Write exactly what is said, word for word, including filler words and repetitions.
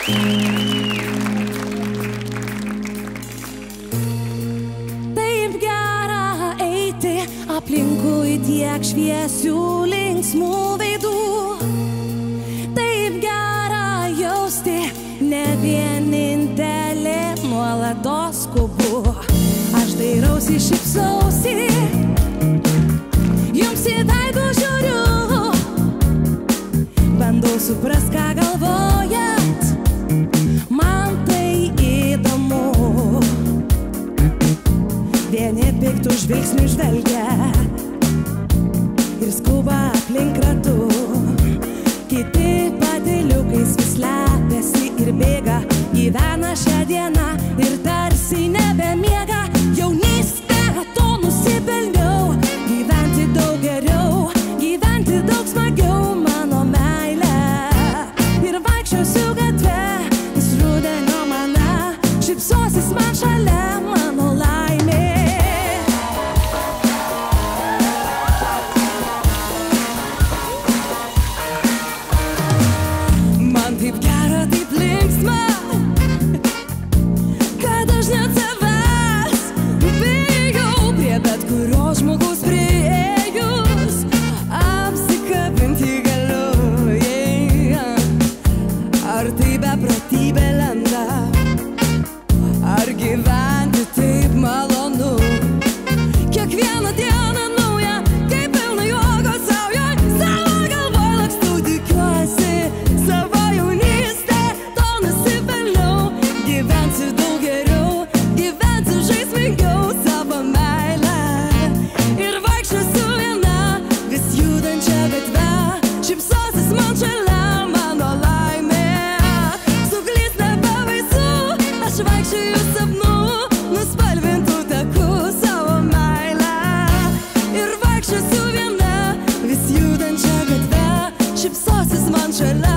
Taip gera eiti, aplinkui tiek šviesių linksmų veidų. Taip gera jausti, ne vienintelė nuolatos skubu. Aš dairausi, šypsausi, jums į veidus žiūriu, bandau suprast, ką galvojat, man tai įdomu. Vieni piktų žvilgsnių žvelgia ir skuba aplink ratu, kiti patyliukais vis slepiasi ir bėga, gyvena šią dieną ir tarsi nebemiega. Jaunystę to nusipelniau, gyventi daug geriau, gyventi daug smagiau, mano meilė. Ir vaikščiosiu gatve, vis rudenio mana, šypsosis man šalia, mano laimė. Man taip gera, taip linksma, kad aš net savęs bijau, prie bet kurio žmogaus priėjus apsikabinti galiu. Yeah. Ar tai beprotybė lenda, ar gyventi taip malonu, kiekvieną dieną nauja, kaip pilna juoko sauja, savo galvoj lakstau, tikiuosi savo jaunystę to nusipelniau, gyvensiu daug geriau, gyvensiu žaismingiau savo meilę. Ir vaikščiosiu viena, vis judančia gatve, šypsosis man šalia, mano laimė. Suklys nebebaisu, aš vaikščioju sapnų, nuspalvintų takų savo meilę. Ir vaikščiosiu viena, vis judančia gatve, šypsosis man šalia.